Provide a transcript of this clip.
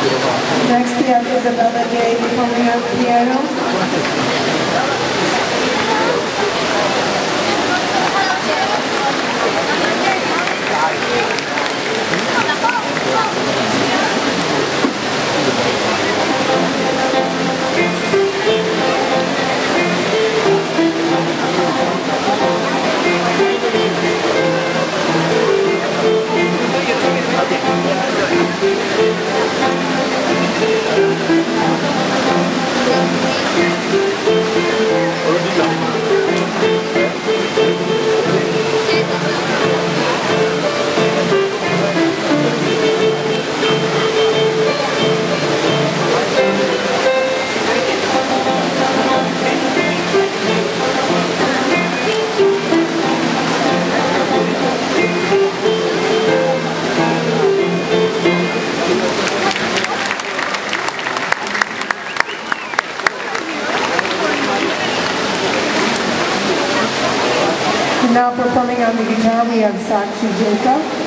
Next we have Isabella Day performing on the piano. Now performing on the guitar, we have Sakshi Jacob.